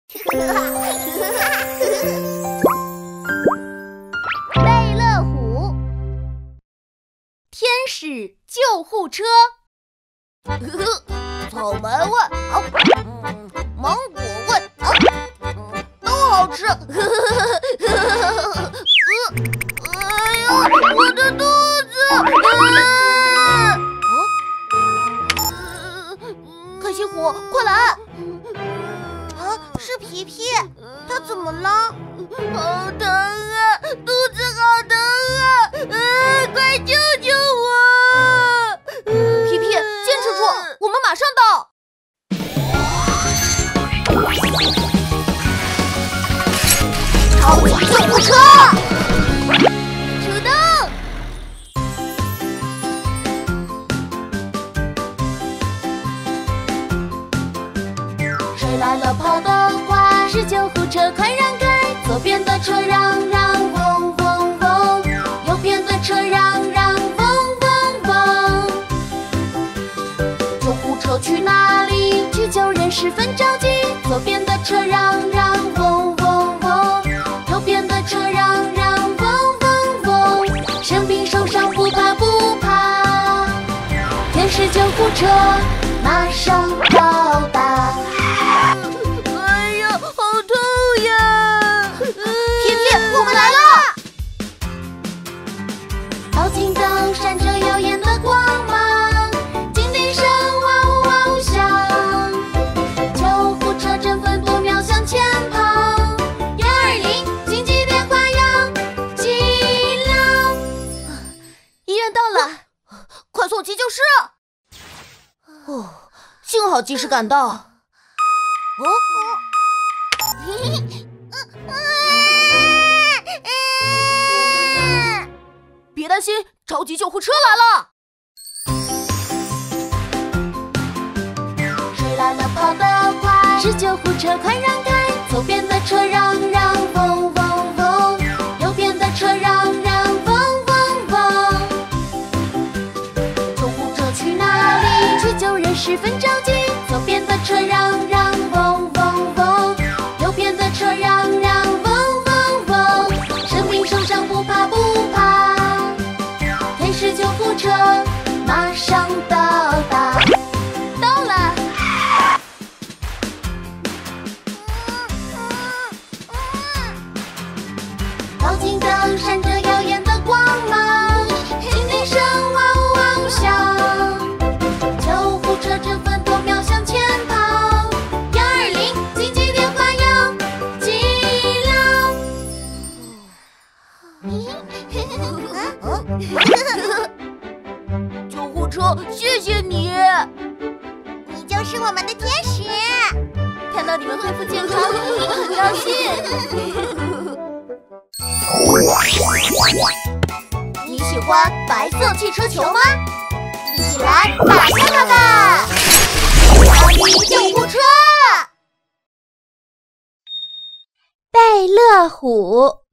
贝乐虎，天使救护车。 草莓味，芒果味，都好吃。哎呀，我的肚子！开心果，快来！是皮皮，他怎么了？好疼啊，肚子好疼啊！快救救我！ 皮皮，坚持住，我们马上到。 超级救护车， 出动！ 谁来了跑得快？ 是救护车，快让开！ 左边的车让让，嗡嗡嗡；右边的车让让，嗡嗡嗡。救护车去哪里？ 去救人十分着急。 左边的车让让，嗡嗡嗡；右边的车让让，嗡嗡嗡。 生病受伤不怕不怕，天使救护车马上到达。 哎呀，好痛呀！ 皮皮，我们来了！ 报警灯闪着耀眼的光芒，警笛声哇呜哇呜响，救护车争分夺秒向前跑。120紧急电话要急了！ 医院到了， 快送急救室！幸好及时赶到。别担心，着急救护车来了。谁来了跑得快？ 是救护车，快让开！ 左边的车让让，嗡嗡嗡；右边的车让让，嗡嗡嗡。救护车去哪里？ 去救人十分着急。 左边的车让让，嗡嗡嗡；右边的车让让，嗡嗡嗡。生病受伤不怕不怕，天使救护车马上到达。 到了， 报警灯闪着耀眼的光芒，警笛声哇呜哇呜响，救护车争分夺秒向前跑。120紧急电话要急了！救护车，谢谢你，你就是我们的天使。 看到你们恢复健康，很高兴。 你喜欢白色汽车球吗？一起来打开它吧！超级救护车， 贝乐虎。